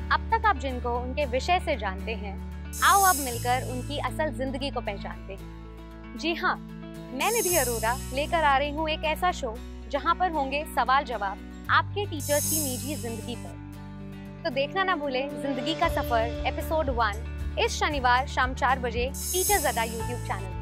अब तक आप जिनको उनके विषय से जानते हैं, आओ अब मिलकर उनकी असल जिंदगी को पहचानते हैं। जी हाँ, मैं निधि अरोरा लेकर आ रही हूँ एक ऐसा शो जहाँ पर होंगे सवाल जवाब आपके टीचर्स की निजी जिंदगी पर। तो देखना ना भूलें जिंदगी का सफर एपिसोड 1 इस शनिवार शाम 4 बजे टीचर्स अड्डा यूट्यूब चैनल।